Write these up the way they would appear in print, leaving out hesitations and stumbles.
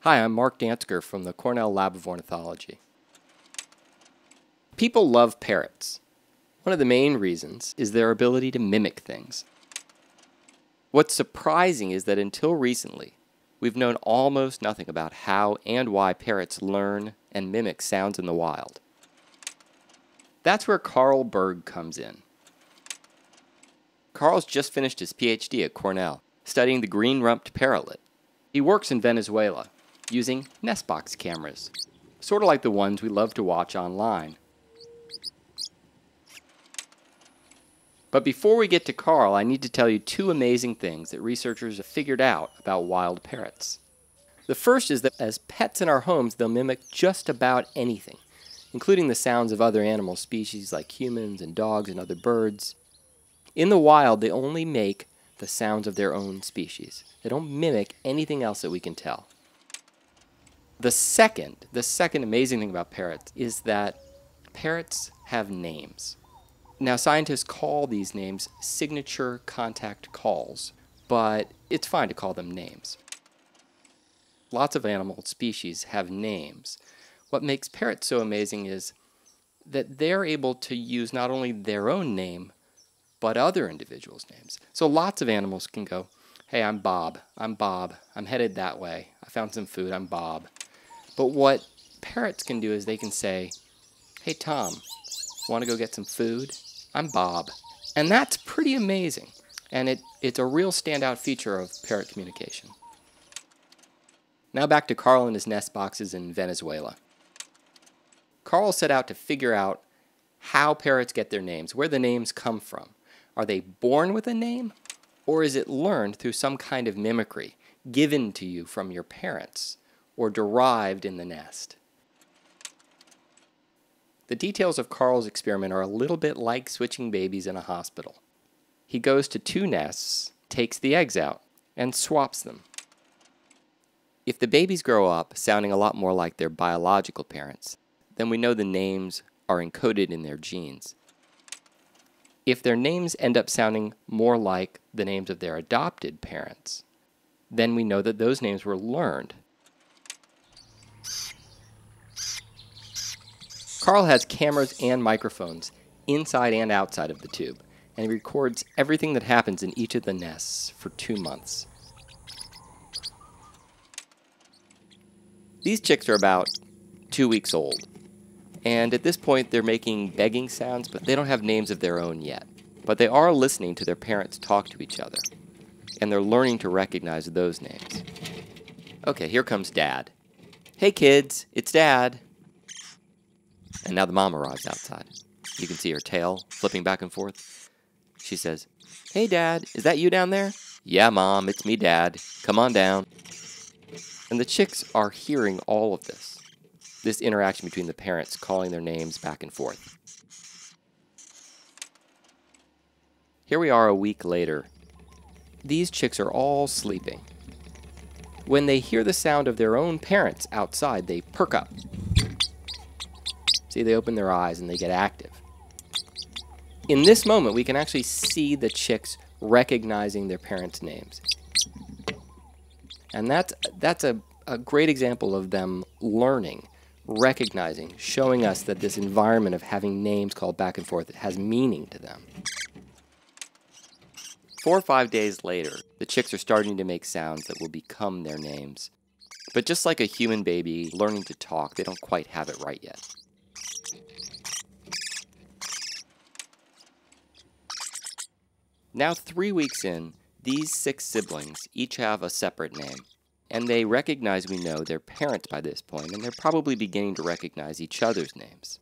Hi, I'm Marc Dantzker from the Cornell Lab of Ornithology. People love parrots. One of the main reasons is their ability to mimic things. What's surprising is that until recently, we've known almost nothing about how and why parrots learn and mimic sounds in the wild. That's where Karl Berg comes in. Karl's just finished his PhD at Cornell, studying the Green-rumped Parrotlet. He works in Venezuela, using nest box cameras, sort of like the ones we love to watch online. But before we get to Karl, I need to tell you two amazing things that researchers have figured out about wild parrots. The first is that as pets in our homes, they'll mimic just about anything, including the sounds of other animal species like humans and dogs and other birds. In the wild, they only make the sounds of their own species. They don't mimic anything else that we can tell. The second amazing thing about parrots is that parrots have names. Now, scientists call these names signature contact calls, but it's fine to call them names. Lots of animal species have names. What makes parrots so amazing is that they're able to use not only their own name, but other individuals' names. So lots of animals can go, hey, I'm Bob, I'm headed that way, I found some food, I'm Bob. But what parrots can do is they can say, hey Tom, want to go get some food? I'm Bob. And that's pretty amazing. And it's a real standout feature of parrot communication. Now back to Karl and his nest boxes in Venezuela. Karl set out to figure out how parrots get their names, where the names come from. Are they born with a name? Or is it learned through some kind of mimicry, given to you from your parents, or derived in the nest? The details of Karl's experiment are a little bit like switching babies in a hospital. He goes to two nests, takes the eggs out, and swaps them. If the babies grow up sounding a lot more like their biological parents, then we know the names are encoded in their genes. If their names end up sounding more like the names of their adopted parents, then we know that those names were learned. Karl has cameras and microphones inside and outside of the tube, and he records everything that happens in each of the nests for 2 months. These chicks are about 2 weeks old, and at this point they're making begging sounds, but they don't have names of their own yet. But they are listening to their parents talk to each other, and they're learning to recognize those names. Okay, here comes Dad. Hey kids, it's Dad. And now the mom arrives outside. You can see her tail flipping back and forth. She says, hey Dad, is that you down there? Yeah Mom, it's me Dad. Come on down. And the chicks are hearing all of this interaction between the parents calling their names back and forth. Here we are a week later. These chicks are all sleeping. When they hear the sound of their own parents outside, they perk up. See, they open their eyes and they get active. In this moment, we can actually see the chicks recognizing their parents' names. And that's a great example of them learning, recognizing, showing us that this environment of having names called back and forth has meaning to them. 4 or 5 days later, the chicks are starting to make sounds that will become their names. But just like a human baby learning to talk, they don't quite have it right yet. Now 3 weeks in, these 6 siblings each have a separate name. And they recognize we know their parents by this point, and they're probably beginning to recognize each other's names.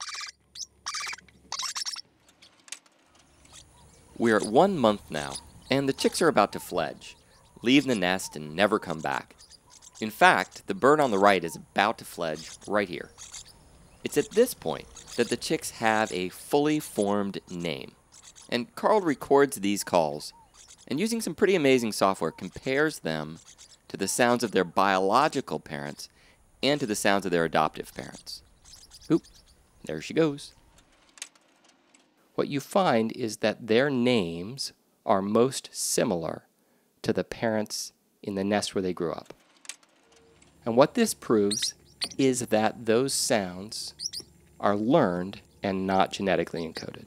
We're at 1 month now, and the chicks are about to fledge, leave the nest and never come back. In fact, the bird on the right is about to fledge right here. It's at this point that the chicks have a fully formed name. And Karl records these calls, and using some pretty amazing software, compares them to the sounds of their biological parents and to the sounds of their adoptive parents. Oop, there she goes. What you find is that their names are most similar to the parents in the nest where they grew up. And what this proves is that those sounds are learned and not genetically encoded.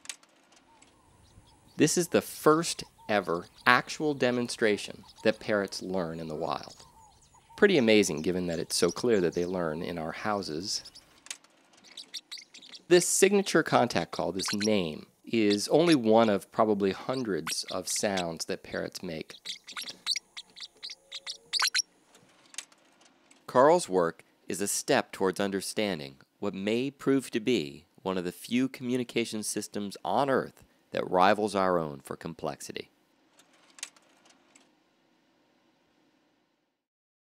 This is the first ever actual demonstration that parrots learn in the wild. Pretty amazing given that it's so clear that they learn in our houses. This signature contact call, this name, is only one of probably hundreds of sounds that parrots make. Karl's work is a step towards understanding what may prove to be one of the few communication systems on Earth that rivals our own for complexity.